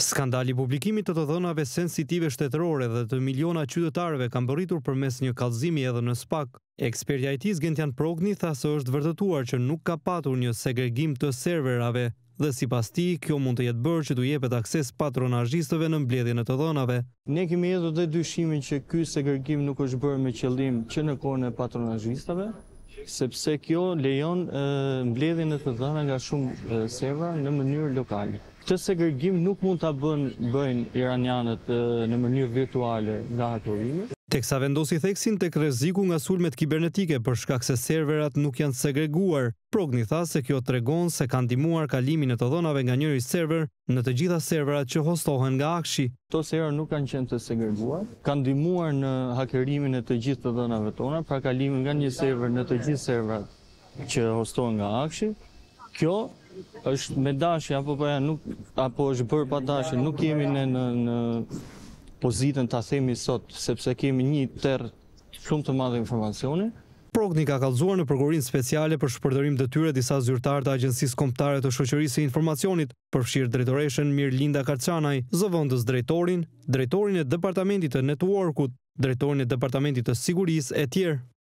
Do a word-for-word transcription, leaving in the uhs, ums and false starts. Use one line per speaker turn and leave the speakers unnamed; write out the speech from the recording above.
Skandali i publikimit të të dhënave sensitive shtetërore dhe të miliona qytetarëve ka mbërritur përmes një kallëzimi edhe në SPAK. Eksperti I T Gentian Progni tha se është vërtetuar që nuk ka patur një segregim të serverave dhe sipas tij kjo mund të jetë bërë që t'u jepet akses patronazhistëve në mbledhjen e të dhënave.
Ne kemi edhe dhe dyshimin që ky segregim nuk është bërë me qëllim që në kohën e patronazhistëve, sepse kjo lejon e, mbledhjen e të dhënave nga shumë servera në mënyrë lokale. Këtë segregim nuk mund ta bën bëjnë iranianët e, në mënyrë virtuale nga hakurimi.
Teksa vendosi theksin tek rreziku nga sulmet kibernetike për shkak se serverat nuk janë segreguar. Progni tha se kjo tregon se ka ndihmuar kalimin e të dhënave nga njëri server në të gjitha serverat që hostohen nga Akshi.
Këto servera nuk kanë qenë të segreguar, kanë ndihmuar në hakerimin e të gjithë të dhënave tona, pra kalimin nga një server në të gjithë serverat që hostohen nga Akshi. Kjo është me dashje apo po ja nuk apo është bërë pa dashje, nuk jemi në në, në pozitën ta themi sot, sepse kemi një terr shumë të madh informacioni.
Progni ka kallëzuar në prokurorin speciale për shpërdorim detyre disa zyrtarë të Agjencisë Kombëtare të Shoqërisë së Informacionit, përfshirë drejtoreshën Mirlinda Karçanaj, zëvendës drejtorin, drejtorin e departamentit të networkut, drejtorin e departamentit të sigurisë e tjerë.